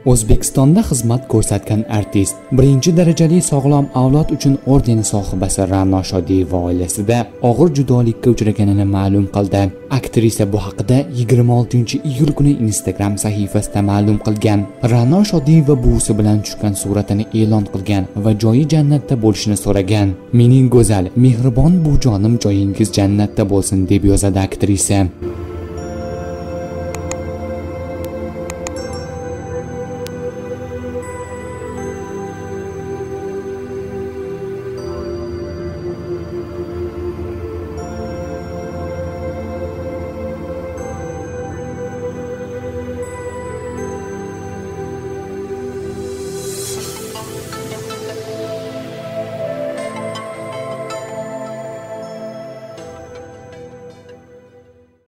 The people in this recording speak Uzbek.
O'zbekistonda xizmat ko'rsatgan artist, birinchi darajali sog'lom avlod uchun ordeni sohibasi Ra'no Shodiyeva oilasida og'ir judolikka uchraganini ma'lum qildi. Aktrisa bu haqida 26-iyul kuni Instagram sahifasida ma'lum qilgan. Ra'no Shodiyeva buvisi bilan tushgan suratini e'lon qilgan va joyi jannatda bo'lishini so'ragan. Mening go'zal, mehribon buvijonim, joyingiz jannatda bo'lsin deb yozadi aktrisa.